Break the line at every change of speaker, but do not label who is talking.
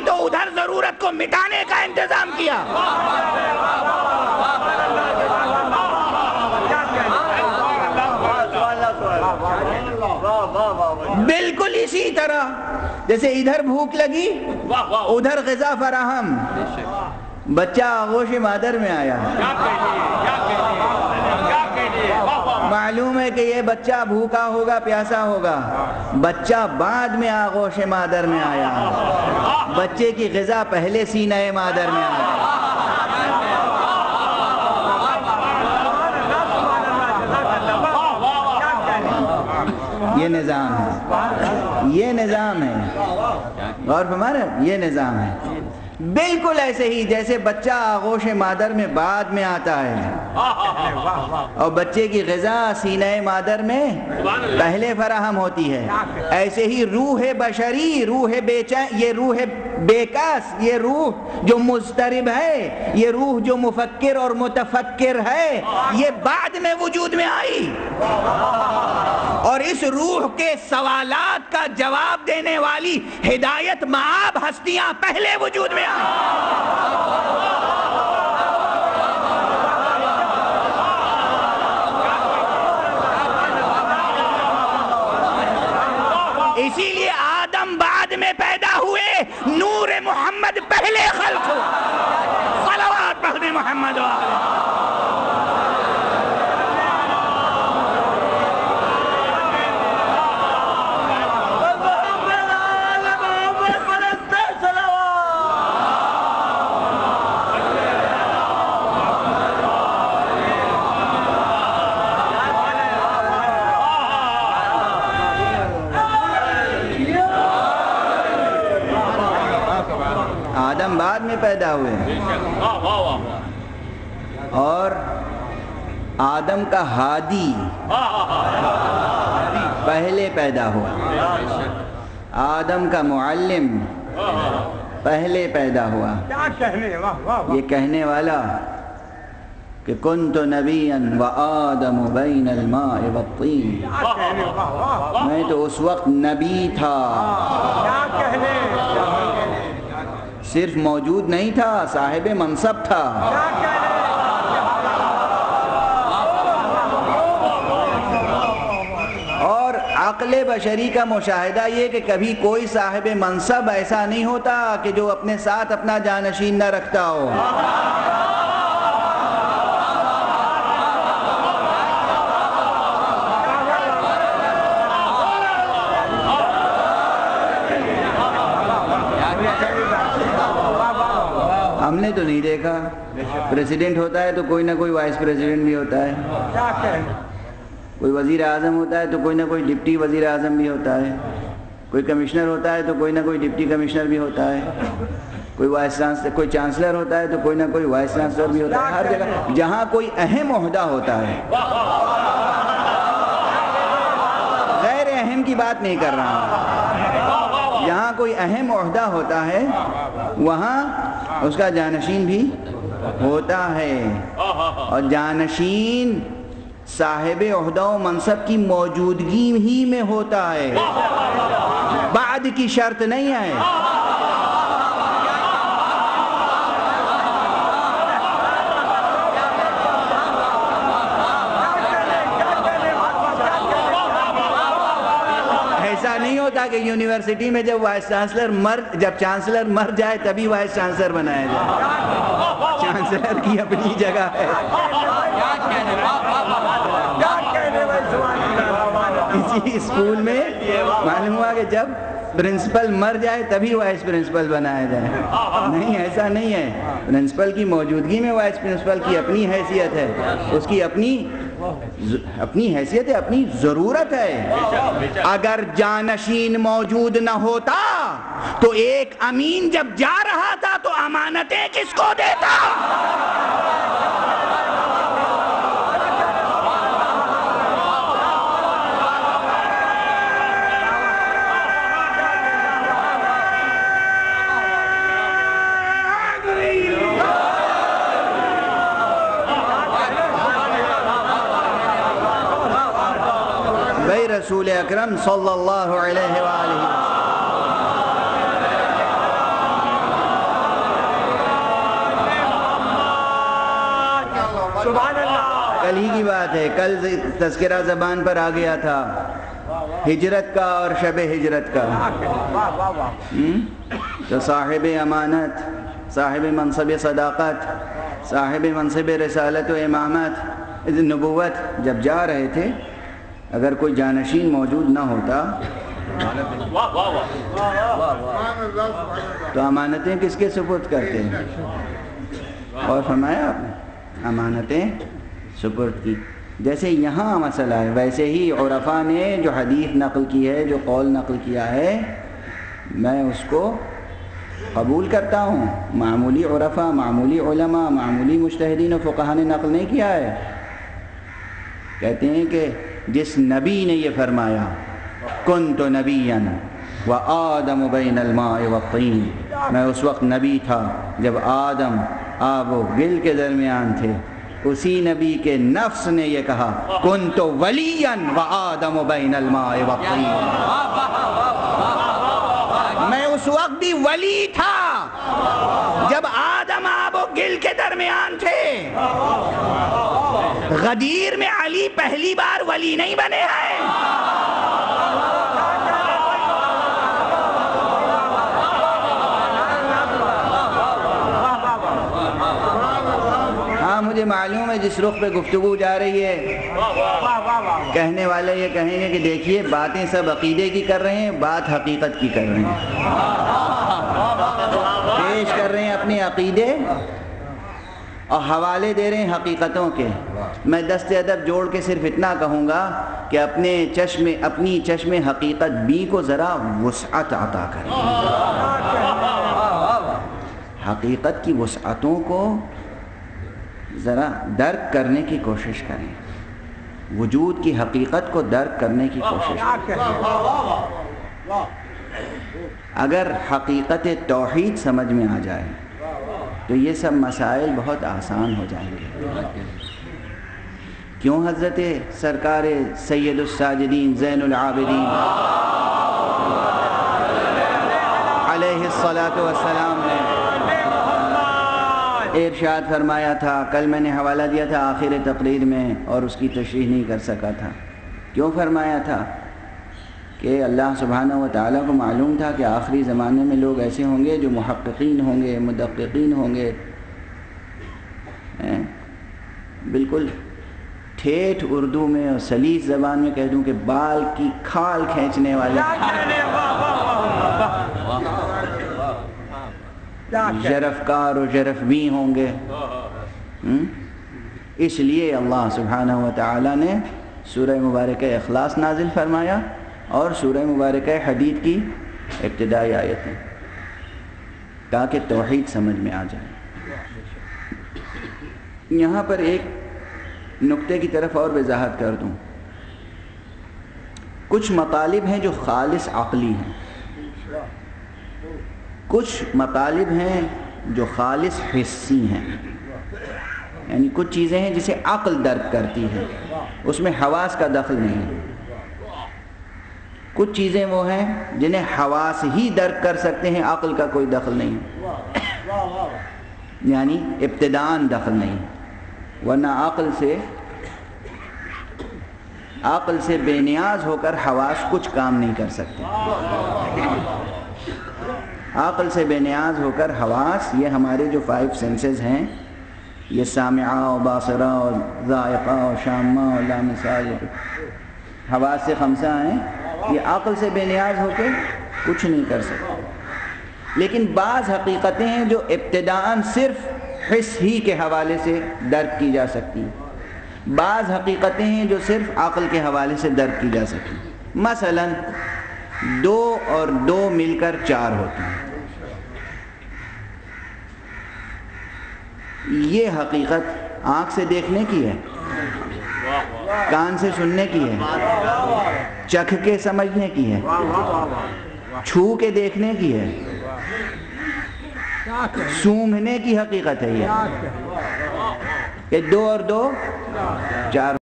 تو ادھر ضرورت کو مٹانے کا انتظام کیا۔ بالکل اسی طرح جیسے ادھر بھوک لگی ادھر غذا فراہم، بچہ آغوش مادر میں آیا ہے، معلوم ہے کہ یہ بچہ بھوکا ہوگا پیاسا ہوگا، بچہ بعد میں آغوش مادر میں آیا ہے، بچے کی غذا پہلے سینہ مادر میں آیا ہے۔ یہ نظام ہے، یہ نظام ہے، غور فرما رہے ہیں؟ یہ نظام ہے بالکل ایسے ہی جیسے بچہ آغوش مادر میں بعد میں آتا ہے اور بچے کی غذا سینہ مادر میں پہلے فراہم ہوتی ہے، ایسے ہی روح بشری، روح بےچین، یہ روح بےکس، یہ روح جو مضطرب ہے، یہ روح جو مفکر اور متفکر ہے، یہ بعد میں وجود میں آئی، اور اس روح کے سوالات کا جواب دینے والی ہدایت مآب ہستیاں پہلے وجود میں آئی۔ اسی لیے آدم بعد میں پیدا ہوئے، نور محمد پہلے خلق ہوا۔ صلوات پڑھنے محمد و آلہ۔ آدم بعد میں پیدا ہوئے اور آدم کا ہادی پہلے پیدا ہوا، آدم کا معلم پہلے پیدا ہوا۔ یہ کہنے والا کہ کنت نبیا وآدم بین الماء والطین، میں تو اس وقت نبی تھا، صرف موجود نہیں تھا، صاحب منصب تھا۔ اور عقل بشری کا مشاہدہ یہ کہ کبھی کوئی صاحب منصب ایسا نہیں ہوتا کہ جو اپنے ساتھ اپنا جانشین نہ رکھتا ہو۔ ہم نے تو نہیں دیکھا، پریزیڈنٹ ہوتا ہے تو کوئی نہ کوئی وائس پریزیڈنٹ بھی ہوتا ہے، کوئی وزیر اعظم ہوتا ہے تو کوئی نہ کوئی ڈپٹی وزیر اعظم بھی ہوتا ہے، کوئی کمشنر ہوتا ہے تو کوئی نہ کوئی ڈپٹی کمشنر بھی ہوتا ہے، کوئی وائس چانسلر، کوئی چانسلر ہوتا ہے تو کوئی نہ کوئی وائس چانسلر بھی ہوتا ہے۔ ہر جگہ جہاں کوئی اہم عہدہ ہوتا ہے، غیر اہم کی بات نہیں کر رہا ہوں، جہاں کوئی اہم عہدہ ہوتا ہے وہاں اس کا جانشین بھی ہوتا ہے، اور جانشین صاحب عہدہ و منصب کی موجودگی ہی میں ہوتا ہے، بعد کی شرط نہیں ہے۔ ایسا نہیں ہوتا کہ یونیورسٹی میں جب چانسلر مر جائے تبھی وائس چانسلر بنایا جائے، چانسلر کی اپنی جگہ ہے۔ اسی اسکول میں معلوم ہوا کہ جب پرنسپل مر جائے تبھی وائس پرنسپل بنایا جائے، نہیں، ایسا نہیں ہے۔ پرنسپل کی موجودگی میں وائس پرنسپل کی اپنی حیثیت ہے، اس کی اپنی حیثیت ہے، اپنی ضرورت ہے۔ اگر جانشین موجود نہ ہوتا تو ایک امین جب جا رہا تھا تو امانتیں کس کو دیتا؟ رسول اکرم صلی اللہ علیہ وآلہ وسلم
سبحان اللہ.
کل ہی کی بات ہے، کل تذکرہ زبان پر آ گیا تھا ہجرت کا اور شب ہجرت کا. تو صاحب امانت، صاحب منصب صداقت، صاحب منصب رسالت و امامت نبوت جب جا رہے تھے، اگر کوئی جانشین موجود نہ ہوتا تو امانتیں کس کے سپرد کرتے ہیں؟ اور فرمایا آپ نے امانتیں سپرد کی. جیسے یہاں مسئلہ ہے ویسے ہی عرفاء نے جو حدیث نقل کی ہے، جو قول نقل کیا ہے، میں اس کو قبول کرتا ہوں. معمولی عرفاء، معمولی علماء، معمولی مجتہدین و فقہاء نے نقل نہیں کیا ہے. کہتے ہیں کہ جس نبی نے یہ فرمایا کنت نبیا وآدم بین الماء والطین، میں اس وقت نبی تھا جب آدم آب و گل کے درمیان تھے، اسی نبی کے نفس نے یہ کہا کنت ولیا وآدم بین الماء والطین، میں اس وقت بھی ولی تھا جب آدم آب و گل کے درمیان تھے. غدیر میں علی پہلی بار ولی نہیں بنے ہیں. ہاں مجھے معلوم ہے جس رخ پہ گفتگو جا رہی ہے، کہنے والے یہ کہیں گے کہ دیکھیے باتیں سب عقیدے کی کر رہے ہیں، بات حقیقت کی کر رہے ہیں، پیش کر رہے ہیں اپنے عقیدے اور حوالے دے رہے ہیں حقیقتوں کے. میں دست ادب جوڑ کے صرف اتنا کہوں گا کہ اپنی چشم حقیقت بھی کو ذرا وسعت عطا کریں. حقیقت کی وسعتوں کو ذرا درک کرنے کی کوشش کریں، وجود کی حقیقت کو درک کرنے کی کوشش کریں. اگر حقیقت توحید سمجھ میں آ جائے تو یہ سب مسائل بہت آسان ہو جائیں گے. کیوں حضرت سرکار سید الساجدین زین العابدین علیہ الصلاۃ والسلام نے ارشاد فرمایا تھا، کل میں نے حوالہ دیا تھا آخر تقریر میں اور اس کی تشریح نہیں کر سکا تھا. کیوں فرمایا تھا؟ کہ اللہ سبحانہ و تعالیٰ کو معلوم تھا کہ آخری زمانے میں لوگ ایسے ہوں گے جو محققین ہوں گے، مدققین ہوں گے، بالکل ٹھیٹھ اردو میں اور سلیس زبان میں کہہ دوں کہ بال کی کھال کھینچنے والے جرفکار و جرفبی ہوں گے. اس لیے اللہ سبحانہ و تعالیٰ نے سورہ مبارکہ اخلاص نازل فرمایا اور سورہ مبارکہ حدید کی ابتدائی آیتیں، تاکہ توحید سمجھ میں آ جائے. یہاں پر ایک نقطے کی طرف اور وضاحت کر دوں. کچھ مطالب ہیں جو خالص عقلی ہیں، کچھ مطالب ہیں جو خالص حسی ہیں، یعنی کچھ چیزیں ہیں جسے عقل درک کرتی ہے، اس میں حواس کا دخل نہیں ہے. کچھ چیزیں وہ ہیں جنہیں حواس ہی درک کر سکتے ہیں، عقل کا کوئی دخل نہیں ہے، یعنی ابتداءً دخل نہیں، ورنہ عقل سے بے نیاز ہو کر حواس کچھ کام نہیں کر سکتے. عقل سے بے نیاز ہو کر حواس، یہ ہمارے جو 5 سینسز ہیں، یہ سامعہ و باصرہ اور ذائقہ و شامہ اور لامسہ، حواس سے 5 ہیں، یہ عقل سے بے نیاز ہو کے کچھ نہیں کر سکتے. لیکن بعض حقیقتیں ہیں جو ابتداءً صرف حس ہی کے حوالے سے درک کی جا سکتی ہیں، بعض حقیقتیں ہیں جو صرف عقل کے حوالے سے درک کی جا سکتی ہیں. مثلا 2 اور 2 مل کر 4 ہوتے ہیں، یہ حقیقت آنکھ سے دیکھنے کی ہے، کان سے سننے کی ہے، چکھ کے سمجھنے کی ہے، چھو کے دیکھنے کی ہے، سونگھنے کی حقیقت ہے. یہ کہ 2 اور 2 4